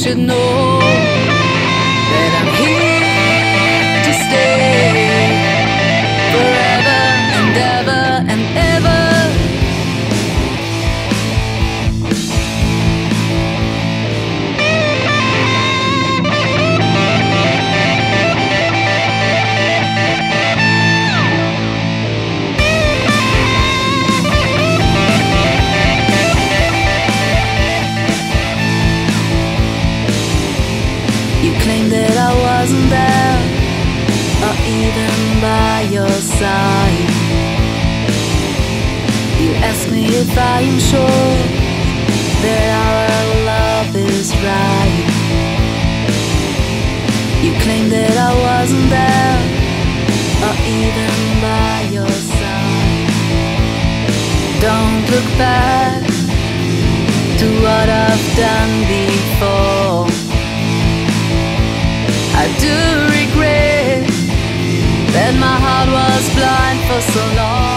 should know that I'm here to stay forever and ever and ever. You claim that I wasn't there, or even by your side. You ask me if I am sure that our love is right. You claim that I wasn't there, or even by your side. Don't look back to what I've done before. I do regret that my heart was blind for so long.